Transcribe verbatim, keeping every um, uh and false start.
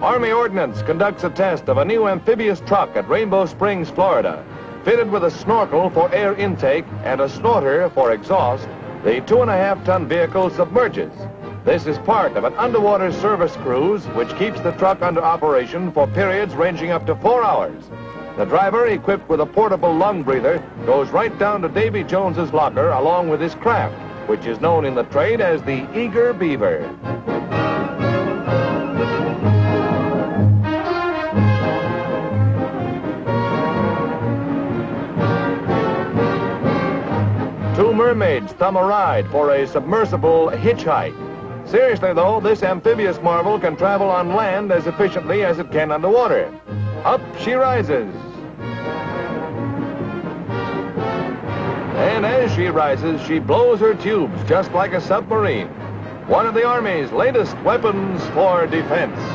Army Ordnance conducts a test of a new amphibious truck at Rainbow Springs, Florida. Fitted with a snorkel for air intake and a snorter for exhaust, the two and a half ton vehicle submerges. This is part of an underwater service cruise which keeps the truck under operation for periods ranging up to four hours. The driver, equipped with a portable lung breather, goes right down to Davy Jones's locker along with his craft, which is known in the trade as the Eager Beaver. Two mermaids thumb a ride for a submersible hitchhike. Seriously, though, this amphibious marvel can travel on land as efficiently as it can underwater. Up she rises. And as she rises, she blows her tubes just like a submarine. One of the Army's latest weapons for defense.